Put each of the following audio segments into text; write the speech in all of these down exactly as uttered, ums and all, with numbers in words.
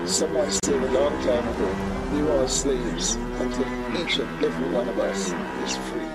Someone said a long time ago, we are slaves until each and every one of us is free.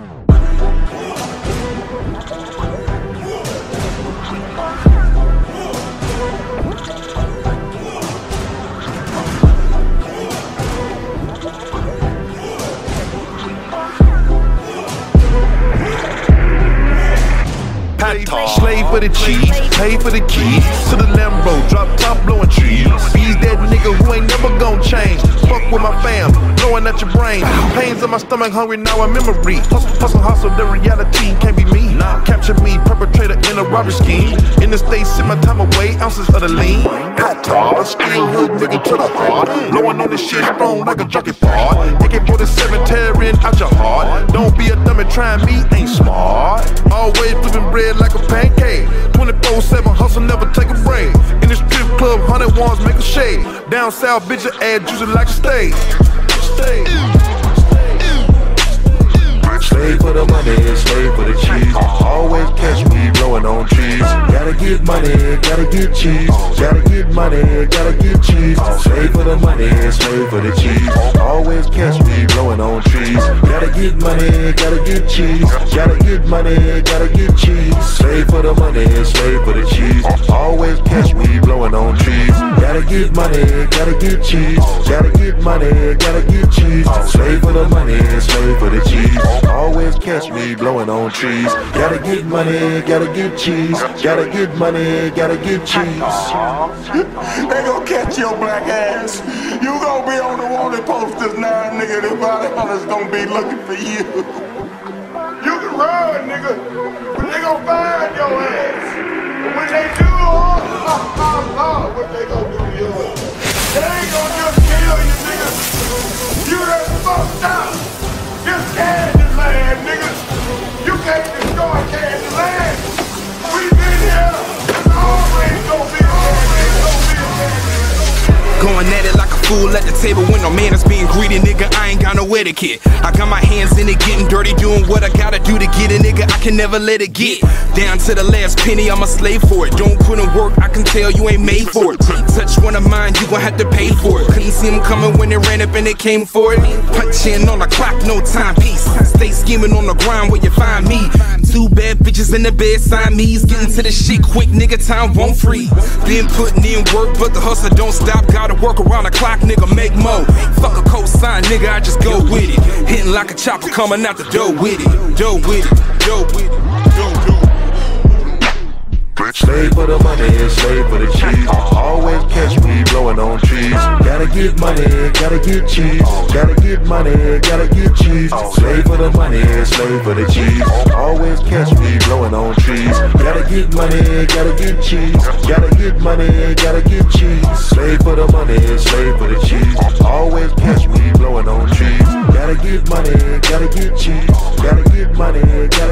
Slave for the cheese, pay for the keys to the Lambo, drop top blowing trees. Bees that nigga who ain't never gon' change. Fuck with my fam, blowing at your brain. Pains in my stomach, hungry now a memory. Hustle, hustle, hustle, the reality can't be me. Capture me, perpetrator in a robbery scheme. In the States, sit my time away, ounces of the lean. Hot tar, skill hood nigga to the heart. Blowing on this shit strong like a junkie fart. A K forty-seven tearing out your heart. Don't be a dummy, trying me ain't smart. Always flipping bread like a pancake. twenty-four seven hustle, never take a break. In the strip club, hundred ones make a shade. Down south, bitch, your ass juicy like a steak. Steak. Slave for the money, slave for the cheese. Always catch me blowing on trees. Gotta get money, gotta get cheese. Gotta get money, gotta get cheese. Slave for the money, slave for the cheese. Always catch me blowing on trees. Gotta get money, gotta get cheese. Gotta get money, gotta get cheese. Slave for the money, slave for the cheese. Always catch me blowing on trees. Gotta get money, gotta get cheese. Gotta get money, gotta get cheese. Slave for the money, slave for the cheese. Always catch me blowing on trees. Gotta get money, gotta get cheese. Gotta get money, gotta get cheese. They gon' catch your black ass. You gon' be on the wanted posters now, nigga. The body hunters gon' be looking for you. You can run, nigga, but they gon' find your ass. But when they do, oh, oh, oh, oh, what they gon' do to you? They ain't gon' just kill you, nigga. You done fucked up. Just Candyland, nigga. You can't destroy Candyland. We been here. There's always gonna be, always gonna be a Candyland. Going at it like a fool at the table when no man is being greedy, nigga. I ain't got no etiquette. I got my hands in it, getting dirty, doing what I gotta do to get it, nigga. I can never let it get down to the last penny. I'm a slave for it. Don't put in work, I can tell you ain't made for it. Touch one of mine, you gon' have to pay for it. Couldn't see them coming when they ran up and they came for it. Punching on the clock, no timepiece. Stay scheming on the grind where you find me. Two bad bitches in the bed, Siamese. Getting to the shit quick, nigga, time won't freeze. Been putting in work, but the hustle don't stop. Gotta work around the clock, nigga, make mo. Fuck a cosign, nigga, I just go with it. Hitting like a chopper coming out the door with it. Dough with it, dough with it, dough, dough. Slave for the money, slave for the cheese. Always catch me blowing on trees. Gotta get money, gotta get cheese. Gotta get money, gotta get cheese. Slave for the money, slave for the cheese. Always catch me blowing on trees. Gotta get money, gotta get cheese. Gotta get money, gotta get cheese. Slave for the money, slave for the cheese. Always catch me blowing on trees. Gotta get money, gotta get cheese. Gotta get money, gotta